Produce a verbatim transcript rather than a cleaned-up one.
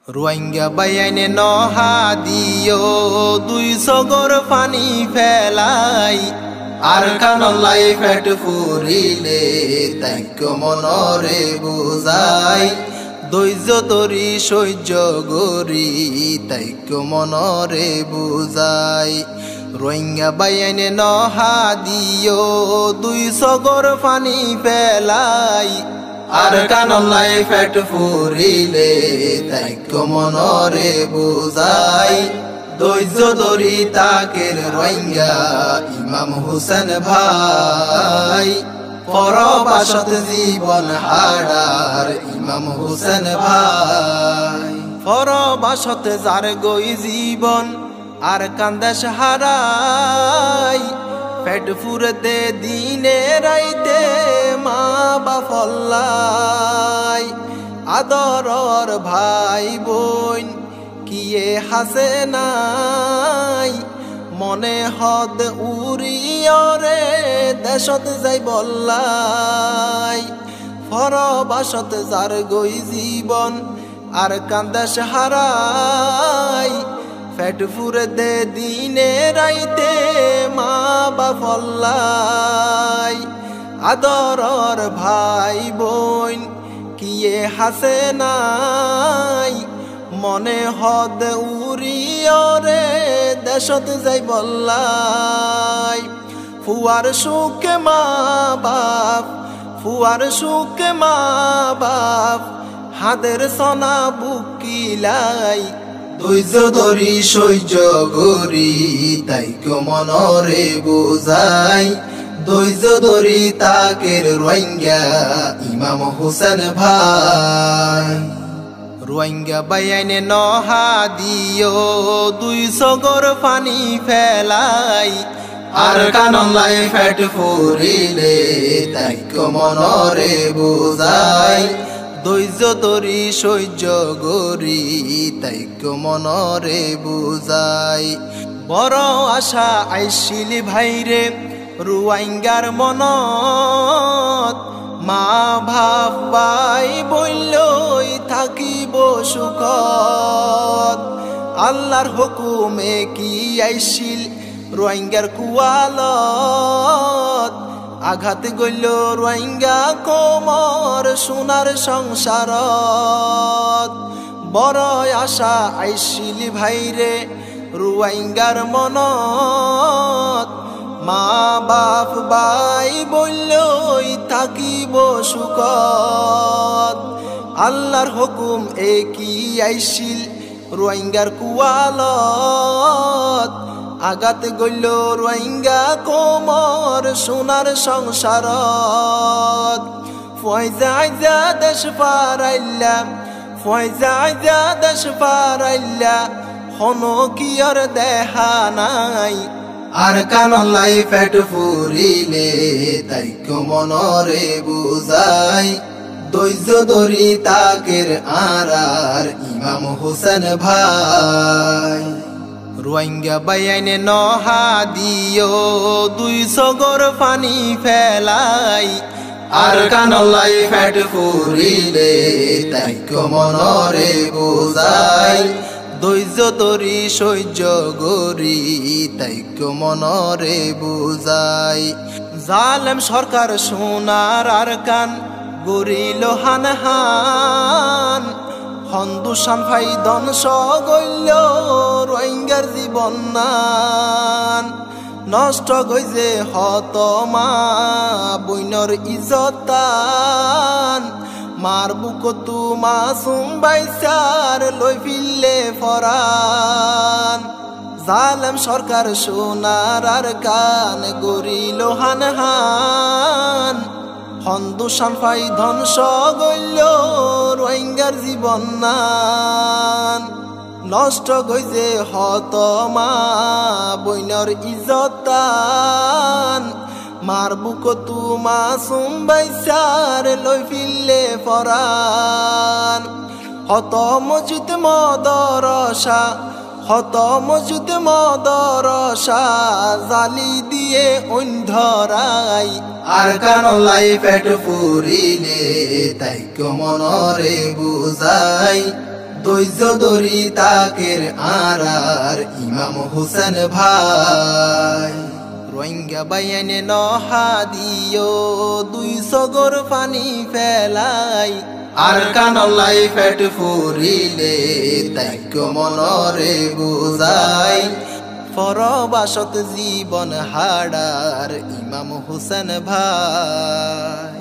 রোহিঙ্গা বাইয়াইনে নহা দিও দুই সগর পানি ফেলাই আর কানলাই ফেট ফুরিলে তাইক মনরে বুঝাই ধৈর্য তরি সহ্য গরি তাইক মনরে বুঝাই রোহিঙ্গা বাইয়াইনে নহা দিও দুই সগর পানি ফেলাই আর কানলাই ফেট ফুরিলে তাইক মনরে বুঝাই ধৈর্য ধরি তাকের রোহিঙ্গা ইমাম হোসেন ভাই পরবাসত জীবন হারার ইমাম হোসেন ভাই পরবাসত যার গই জীবন আর কান্দাস হারাই পেট ফুরতে দিনে রাইতে মা বাফল্লাই আদরর ভাই বোন কিয়ে হাসে নাই মনে হদ উড়িয়রে দেশত যাই বললাই ফরবাসত যার গই জীবন আর কান্দাস হারাই পেট ফুরতে দিনে রাইতে মা বাফল্লাই আদরর ভাই বোন কিয়ে হাসে নাই মনে হদ উড়িয়রে দেশত যাই বললাই ফুয়ার সুখে মা বাপ ফুয়ার সুখে মা বাপ হাদের সনা বুকিলাই ধৈর্য ধরি সহ্য গরি তাইক মনরে বুঝাই ধৈর্য ধরি তাকের রোহিঙ্গা ইমাম হোসেন ভাই রোহিঙ্গা বাইয়াইনে নহা দিও দুই সগর পানি ফেলাই আর কানলাই ফেট ফুরিলে তাইক মনরে বুঝাই ধৈর্য ধরি সহ্য গরি তাইক মনরে বুঝাই বড় আশা আইছিল ভাইরে রোহিঙ্গার মনত মা ভাব পাই বললই থাকিব সুখত আল্লাহর হুকুমে কি আইছিল রোহিঙ্গার কুয়ালত আঘাত গইল রোহিঙ্গা কোমর সোনার সংসারত বড় আশা আইছিল ভাইরে রোহিঙ্গার মনত মা বাপ বাই বললই থাকিব সুখত আল্লাহর হুকুম এ কি আইছিল রোহিঙ্গার কুয়ালত আঘাত গইল রোহিঙ্গা কোমর সোনার সংসারত ফয়জা যা দেশ পারাইলা ফয়জা যা দেশ পারাইলা হনো কি আর দেখা নাই আর কানলাই পেট ফুরিলে তাইক মনরে বুঝাই ধৈর্য ধরি তাকের আরার ইমাম হোসেন ভাই রোহিঙ্গা বাইয়াইনে নহা দিও দুই সগর পানি ফেলাই আর কানলাই পেট ফুরিলে তাইক মনরে বুঝাই ধৈর্য ধরি সহ্য গরি তাইক মনরে বুঝাই জালেম সরকার সোনার আর কান গরিল হান হান হন্দুসান ভাই ধ্বংস গইল রোহিঙ্গার জীবন নান নষ্ট গইছে হত মা বইনর ইজতান মার বুকতু মাসুম বাইসার লই ফিরলে ফরান জালেম সরকার সোনার আর কান গরিল হান হান হন্দুসান ফাই ধ্বংস গইল রোহিঙ্গার জীবন নান নষ্ট গইছে হত মা বইনর ইজতান মার বুকতু মাসুম বাইসার লই ফিরলে ফরান হত মজিদ মদরসা হত মজিদ মদরসা জালি দিয়ে অন্ধরাই আর কানলাই পেট ফুরিলে তাইক মনরে বুঝাই ধৈর্য ধরি তাকের আরার ইমাম হোসেন ভাই রোহিঙ্গা বাইয়ানে নহা দিও দুই সগর পানি ফেলাই আর কানলাই পেট ফুরিলে তাইক মনরে বুঝাই পরবাসত জীবন হাড়ার ইমাম হোসেন ভাই।